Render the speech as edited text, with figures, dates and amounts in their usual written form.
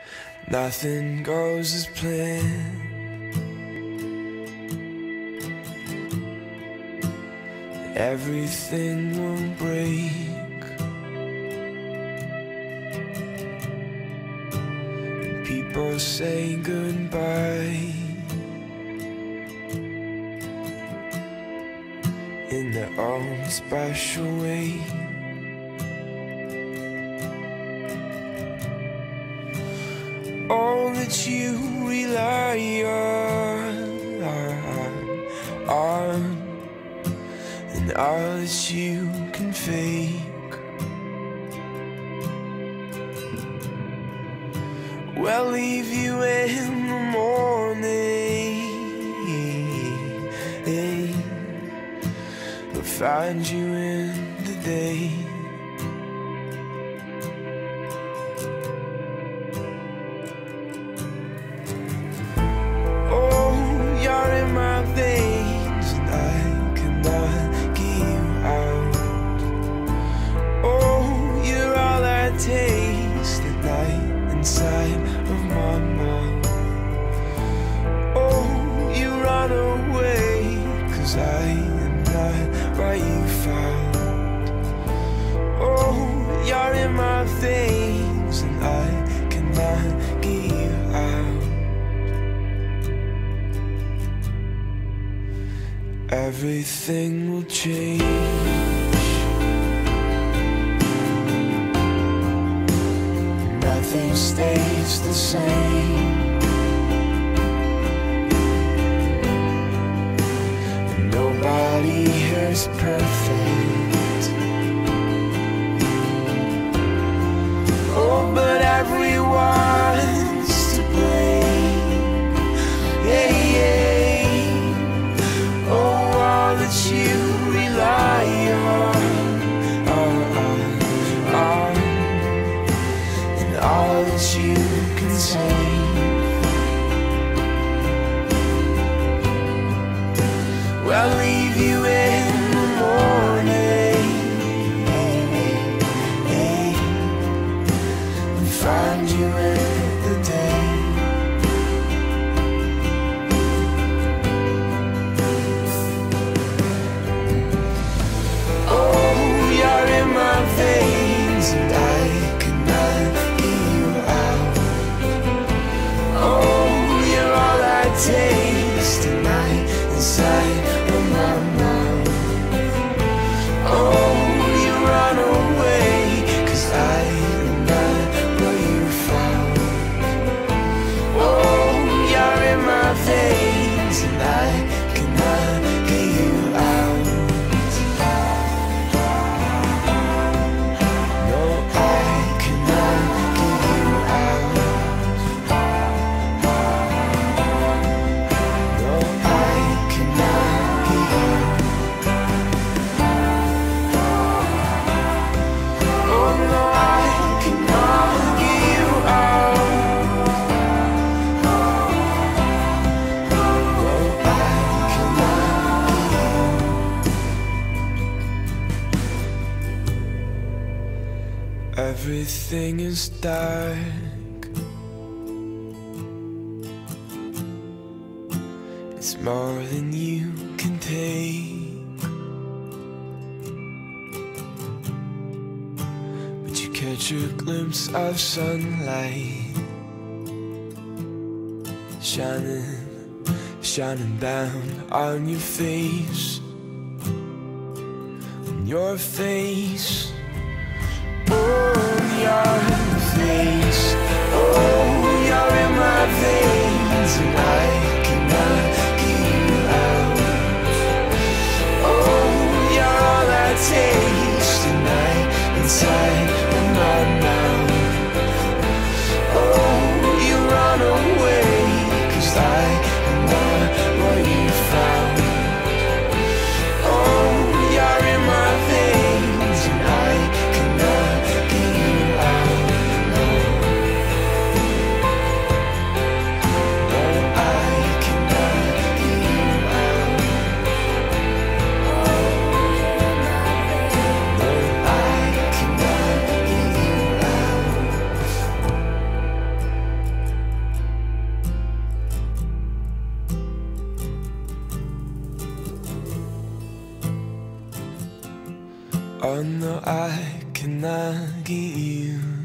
Nothing goes as planned. Everything will break, and people say goodbye in their own special way. All that you rely on, and all that you can fake, will leave you in the morning, will find you in the day. Taste at night inside of my mouth. Oh, you run away, 'cause I am not what you found. Oh, you're in my veins and I cannot get you out. Everything will change. Nothing stays the same. Nobody here is perfect. Oh, but everyone's to blame. Yeah, yeah. Oh, all that you rely on, all that you can say, will leave you in the morning, and find you in the day. Oh, you're in my veins and I cannot get you out. Oh, you're all I taste tonight inside of my mouth. Oh, you run away, 'cause I am not what you found. Oh, you're in my veins and I cannot get you out. No, I cannot get you out. No, I cannot get you out. Oh, no, I cannot get you out. No, I cannot get you out. Everything is dark. It's more than you can take, but you catch a glimpse of sunlight shining down on your face, on your face. Oh, your face. Oh, you're in my veins and I cannot get you out. Oh, you're all I taste tonight inside of my mouth. Oh, you run away, 'cause I am not what you found. Oh, you're in my veins and I cannot get you out. Oh no, I cannot get you.